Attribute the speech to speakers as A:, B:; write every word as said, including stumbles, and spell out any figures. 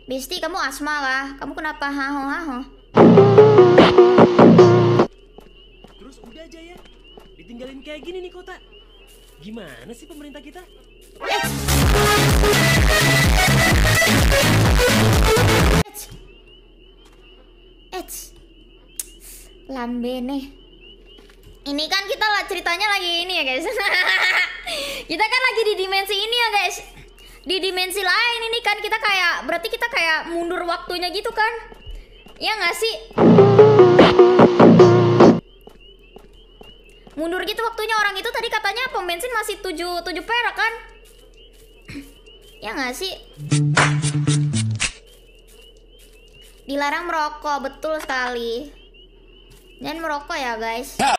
A: Besti, kamu asma kah? Kamu kenapa haho haho?
B: Terus udah aja ya, ditinggalin kayak gini nih kota. Gimana sih pemerintah kita?
A: Eits, lambe nih. Ini kan kita lah ceritanya lagi ini ya guys. Kita kan lagi di dimensi ini ya guys. Di dimensi lain ini kan kita kayak, berarti kita kayak mundur waktunya gitu kan? Ya nggak sih? Mundur gitu waktunya. Orang itu tadi katanya pom bensin masih tujuh tujuh perak kan? Ya nggak sih? Dilarang merokok, betul sekali. Jangan merokok ya guys.